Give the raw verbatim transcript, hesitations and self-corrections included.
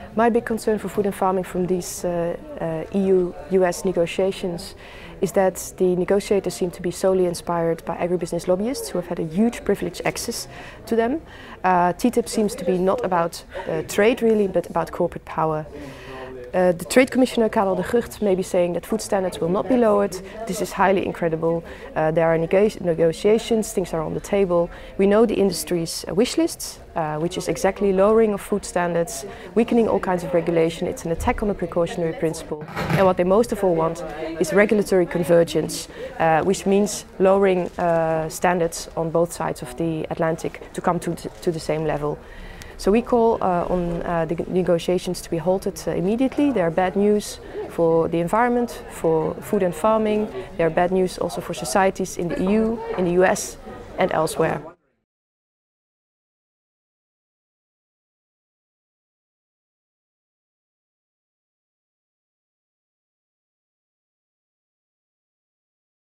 My big concern for food and farming from these uh, uh, E U U S negotiations is that the negotiators seem to be solely inspired by agribusiness lobbyists who have had a huge privileged access to them. Uh, T T I P seems to be not about uh, trade really, but about corporate power. Uh, the Trade Commissioner Karel de Gucht may be saying that food standards will not be lowered. This is highly incredible. Uh, there are nego negotiations, things are on the table. We know the industry's uh, wish lists, uh, which is exactly lowering of food standards, weakening all kinds of regulation. It's an attack on the precautionary principle. And what they most of all want is regulatory convergence, uh, which means lowering uh, standards on both sides of the Atlantic to come to, to the same level. So we call uh, on uh, the negotiations to be halted uh, immediately. They are bad news for the environment, for food and farming. They are bad news also for societies in the E U, in the U S and elsewhere.